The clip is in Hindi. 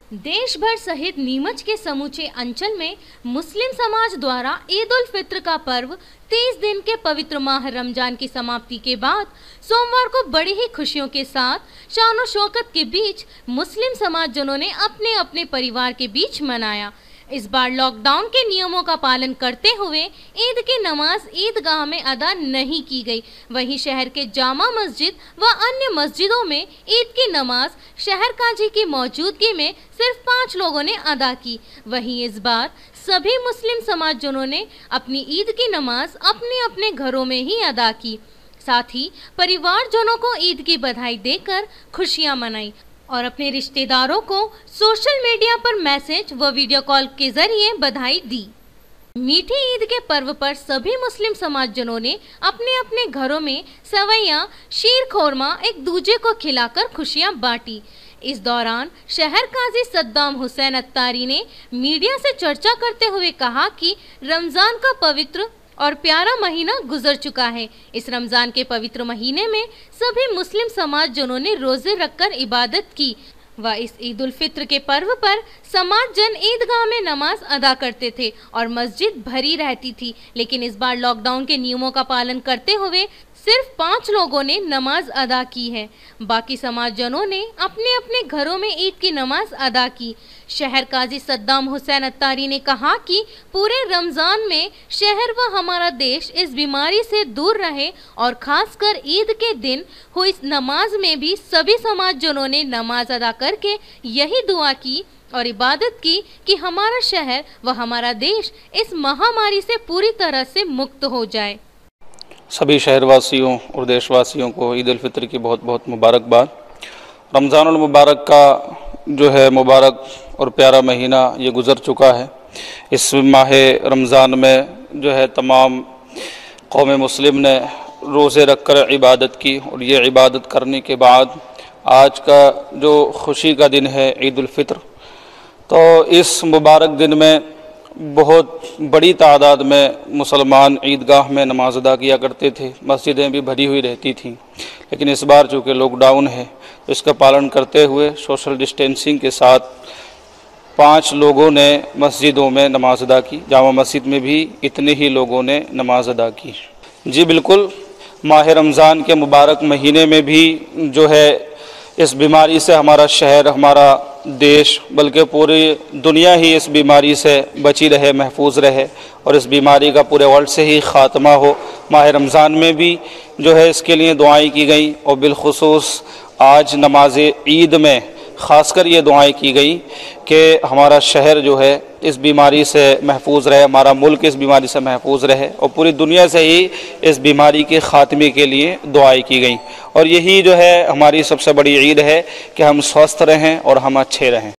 देश भर सहित नीमच के समूचे अंचल में मुस्लिम समाज द्वारा ईद उल फित्र का पर्व 30 दिन के पवित्र माह रमजान की समाप्ति के बाद सोमवार को बड़ी ही खुशियों के साथ शानो शौकत के बीच मुस्लिम समाजजनों ने अपने अपने परिवार के बीच मनाया। इस बार लॉकडाउन के नियमों का पालन करते हुए ईद की नमाज ईदगाह में अदा नहीं की गई। वहीं शहर के जामा मस्जिद व अन्य मस्जिदों में ईद की नमाज शहर काजी की मौजूदगी में सिर्फ 5 लोगों ने अदा की। वहीं इस बार सभी मुस्लिम समाजजनों ने अपनी ईद की नमाज अपने अपने घरों में ही अदा की। साथ ही परिवारजनों को ईद की बधाई देकर खुशियां मनाई और अपने रिश्तेदारों को सोशल मीडिया पर मैसेज व वीडियो कॉल के जरिए बधाई दी। मीठी ईद के पर्व पर सभी मुस्लिम समाजजनों ने अपने अपने घरों में सवैयां, शीर खोरमा एक दूजे को खिलाकर खुशियां बांटी। इस दौरान शहर काजी सद्दाम हुसैन अत्तारी ने मीडिया से चर्चा करते हुए कहा कि रमजान का पवित्र और प्यारा महीना गुजर चुका है। इस रमजान के पवित्र महीने में सभी मुस्लिम समाजजनों ने रोजे रखकर इबादत की व इस ईद उल फित्र के पर्व पर समाजजन ईदगाह में नमाज अदा करते थे और मस्जिद भरी रहती थी। लेकिन इस बार लॉकडाउन के नियमों का पालन करते हुए सिर्फ 5 लोगों ने नमाज अदा की है। बाकी समाजजनों ने अपने अपने घरों में ईद की नमाज अदा की। शहर काजी सद्दाम हुसैन अत्तारी ने कहा कि पूरे रमजान में शहर व हमारा देश इस बीमारी से दूर रहे और खासकर ईद के दिन हुई नमाज में भी सभी समाजजनों ने नमाज अदा करके यही दुआ की और इबादत की कि हमारा शहर व हमारा देश इस महामारी से पूरी तरह से मुक्त हो जाए। सभी शहरवासियों और देशवासियों को ईद उल फित्र की बहुत बहुत मुबारकबाद। रमज़ान उल मुबारक का जो है मुबारक और प्यारा महीना ये गुज़र चुका है। इस माह रमज़ान में जो है तमाम कौम मुस्लिम ने रोज़े रखकर इबादत की और ये इबादत करने के बाद आज का जो खुशी का दिन है ईद उल फित्र, तो इस मुबारक दिन में बहुत बड़ी तादाद में मुसलमान ईदगाह में नमाज अदा किया करते थे। मस्जिदें भी भरी हुई रहती थीं। लेकिन इस बार चूँकि लॉकडाउन है तो इसका पालन करते हुए सोशल डिस्टेंसिंग के साथ 5 लोगों ने मस्जिदों में नमाज अदा की। जामा मस्जिद में भी इतने ही लोगों ने नमाज अदा की। जी बिल्कुल, माह रमज़ान के मुबारक महीने में भी जो है इस बीमारी से हमारा शहर, हमारा देश, बल्कि पूरी दुनिया ही इस बीमारी से बची रहे, महफूज रहे और इस बीमारी का पूरे वर्ल्ड से ही ख़ात्मा हो। माह रमज़ान में भी जो है इसके लिए दुआएं की गई और बिलखुसूस आज नमाज ईद में ख़ासकर ये दुआएं की गई कि हमारा शहर जो है इस बीमारी से महफूज रहे, हमारा मुल्क इस बीमारी से महफूज रहे और पूरी दुनिया से ही इस बीमारी के ख़ात्मे के लिए दुआएं की गई। और यही जो है हमारी सबसे बड़ी ईद है कि हम स्वस्थ रहें और हम अच्छे रहें।